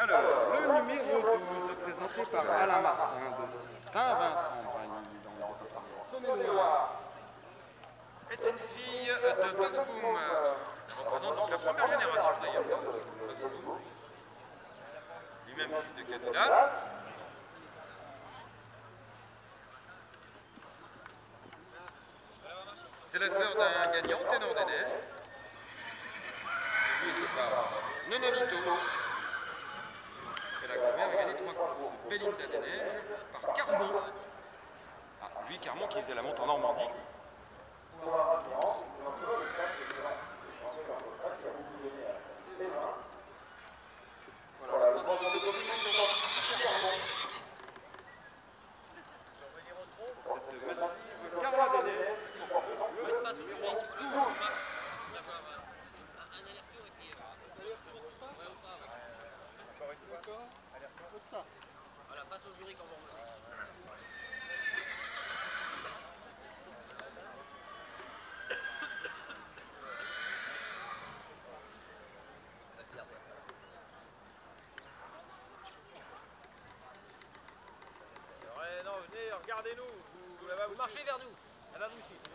Alors, le numéro 12, présenté par Alain Martin de Saint-Vincent-Bragny, dans le département de Saône-et-Loire, est une fille de Bugs Boom. Elle représente donc la première génération d'ailleurs de Bugs Boom. Lui-même fils de Cadillac. C'est la sœur d'un gagnant, Ténor des Neiges. Lui était par Nonolito. Et la grand-mère a gagné 3 courses. Belinda des Neiges par Carmon. Ah, lui, Carmon qui faisait la monte en Normandie. Voilà, le troisième de compétition. Cette massive Carla des Neiges. Voilà, passe au jury quand on veut. Non, venez, regardez-nous. Vous marchez vers nous. Elle va vous suivre.